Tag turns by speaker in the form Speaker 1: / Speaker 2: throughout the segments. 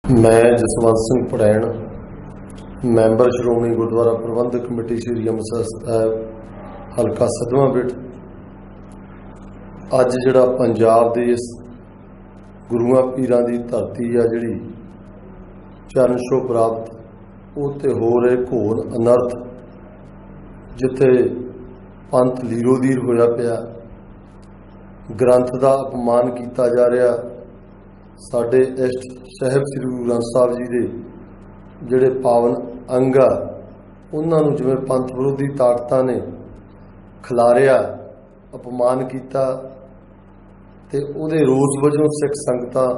Speaker 1: मैं जसवंत सिंह पड़ैन member Shiromani Gurdwara Prabandhak committee Shri अंम੍ਰਿਤਸਰ Sahib हल्का सदवां बिट अज जिहड़ा पंजाब दे इस गुरुआं पीरां दी धरती आ जिहड़ी चरण छोह प्राप्त उत्ते हो रहे घोर अनर्थ जिथे पंथ लीरो लीर होया पिया ग्रंथ का अपमान किया जा रहा साडे इष्ट साहिब श्री गुरु ग्रंथ साहब जी के जिहड़े पावन अंग आ उन्होंने जिवें पंथ विरोधी ताकतां ने खिलारिया अपमान किया ते उहदे रोस वजों सिख संगतां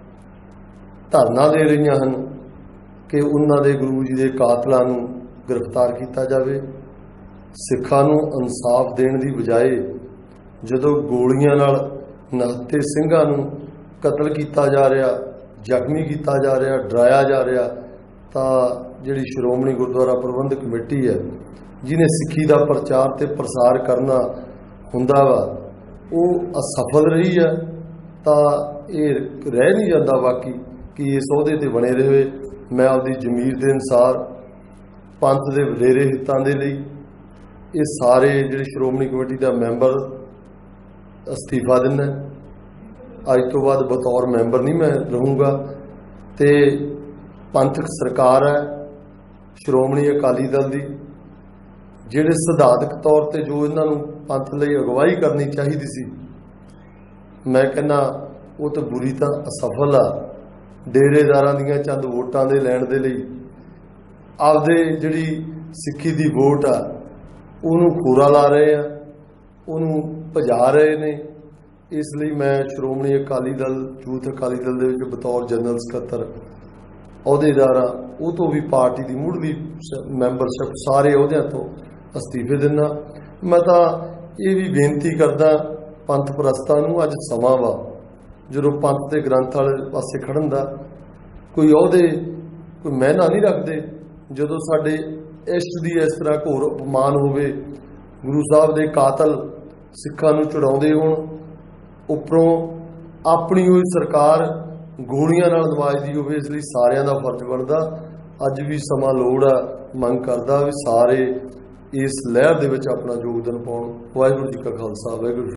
Speaker 1: धरना दे रही हैं कि उन्होंने दे गुरु जी के कातलों नूं गिरफ्तार किया जाए। सिखां नूं इंसाफ देण दी बजाए जदों गोलियां नाल निहत्थे ਸਿੰਘਾਂ नूं कतल किया जा रहा जख्मी किया जा रहा डराया जा रहा तो जिहड़ी श्रोमणी गुरुद्वारा प्रबंधक कमेटी है जिन्हें सिक्खी का प्रचार ते प्रसार करना हुंदा वा वो असफल रही है तो ये रह नहीं जाता बाकी कि इस अहदे ते बने रहे। मैं आपकी जमीर के अनुसार पंथ के वडेरे हितों के लिए ये सारे जिहड़े श्रोमणी कमेटी का मैंबर अस्तीफा दिना अज तो बाद बतौर मैंबर नहीं मैं रहूँगा तो पंथक सरकार है श्रोमणी अकाली दल की जिहड़े सिद्धांतक तौर पर जो इन्हों पंथ लई अगवाई करनी चाहिए सी मैं कहना वो तो बुरी तरह असफल आ। डेरेदारां दीआं चंद वोटां दे लैण दे लई आपदे जिहड़ी सिक्खी दी वोट आ उहनूं खोरा ला रहे हैं उहनूं भजा रहे ने। इसलिए मैं श्रोमणी अकाली दल यूथ अकाली दल दे विच बतौर जनरल सकत्तर अहुदेदार वो तो भी पार्टी की मुढ़ली मैंबरशिप सारे अहुदियां तो अस्तीफे दिना। मैं तो ये भी बेनती करदा पंथ प्रस्तां नूं अज समां वा जो पंथ के ग्रंथ वाले पासे खड़न दा कोई अहुदे कोई महना नहीं रखते जदों साडे इष्ट की इस तरह घोर अपमान होवे गुरु साहब के कातल सिखां नूं चढ़ाउंदे होण उपरों अपनी हुई सरकार गोलियां नाल नवाजदी होवे इसलिए सारियां दा फर्ज बनदा अज भी समा लोड़ आ मंग करदा भी सारे इस लहर दे विच अपना योगदान पाउण। वाहिगुरू जी का खालसा वाहिगुरू।